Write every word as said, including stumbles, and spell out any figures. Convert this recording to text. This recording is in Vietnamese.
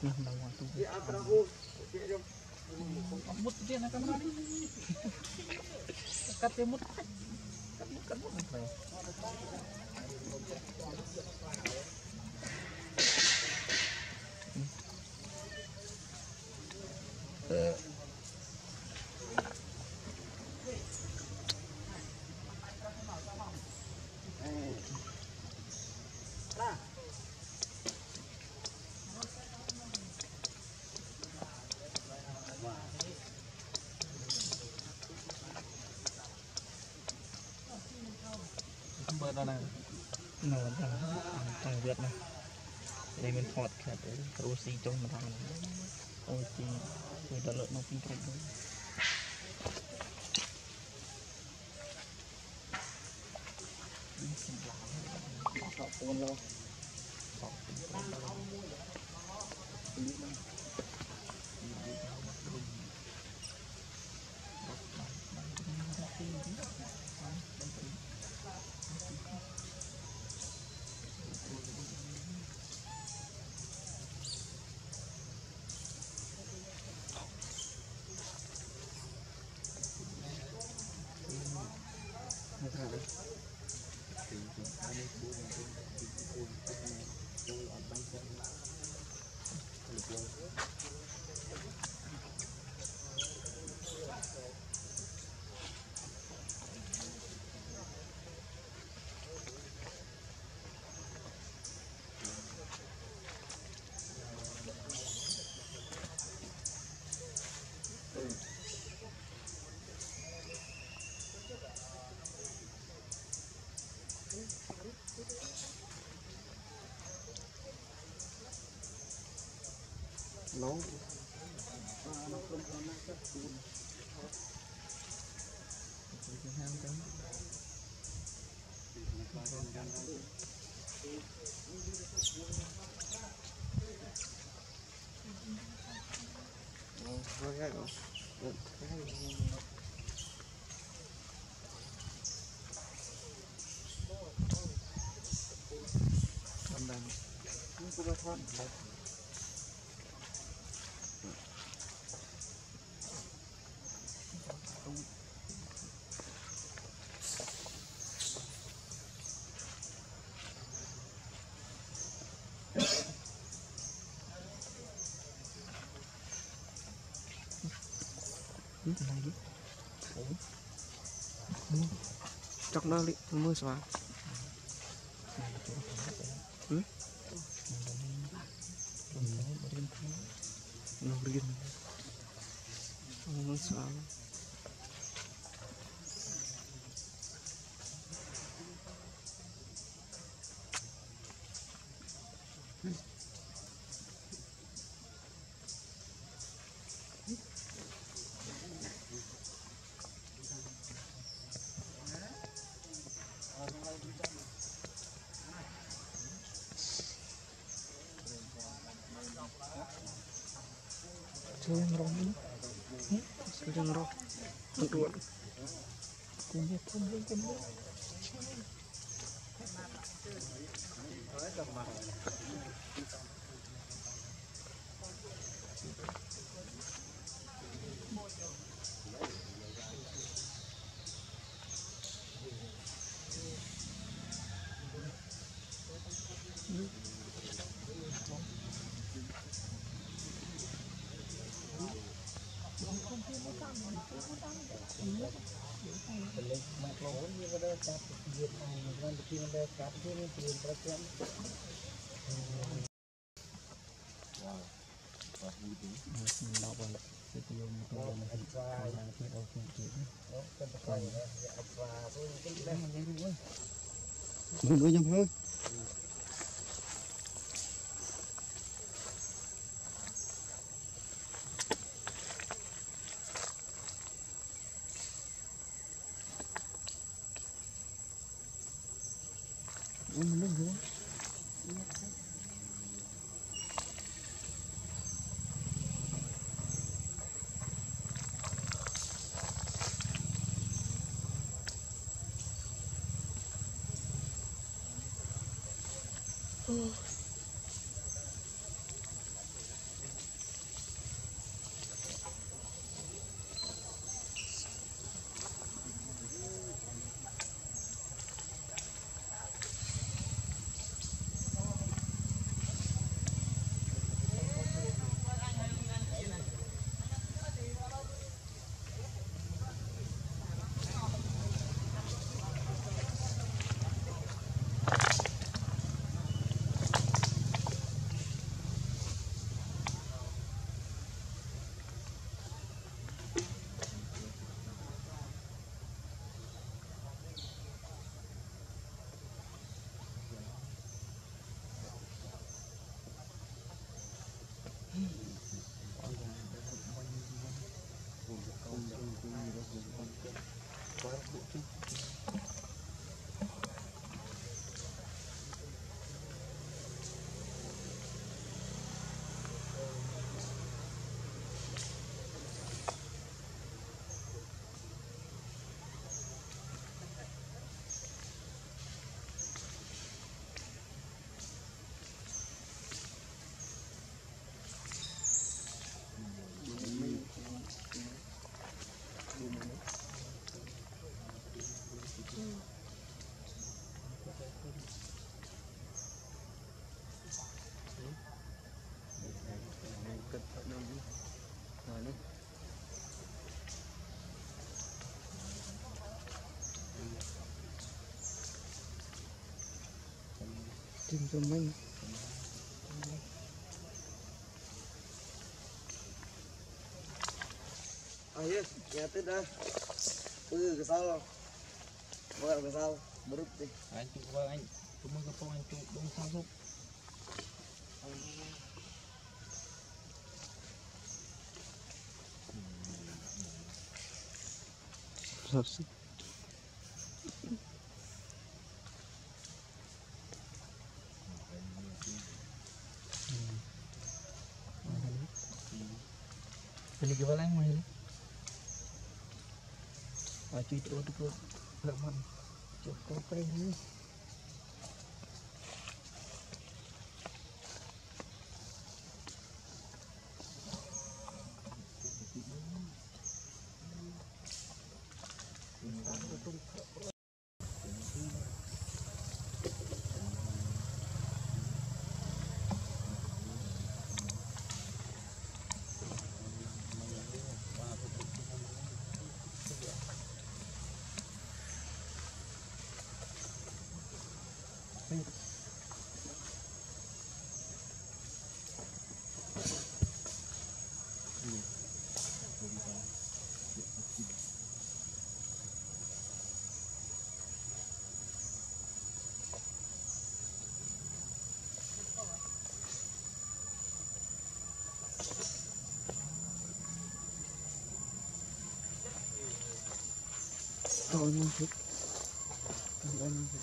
mút dia nak kamera ni. Kat dia mút. Kat mút kat mút. Eh. Bơ đó này nó thằng Việt này đây mình thọt cả cái oxy trong mà thằng oxy người ta lợi nó không trộn nữa họ cuốn lo nấu nó không có nát rất cuốn cái ham cái rồi cái đó làm đàn không có bao thoát chắc nó lị mưa xóa ừ? nó riêng mưa xóa Sayang rong ini, sayang rong, untuk kumpul kumpul kumpul. Đừng đuổi nhầm thôi. Mình nó vừa. chim cho mình à yes nhà tết đây ừ cái sao vợ cái sao bớt đi anh chụp vợ anh chụp mấy cái phong anh chụp đúng sao giúp Rồi. Ini gimana yang main? Acu itu untuk berapa? Cukup apa ini? Tahu masuk. Tahu masuk.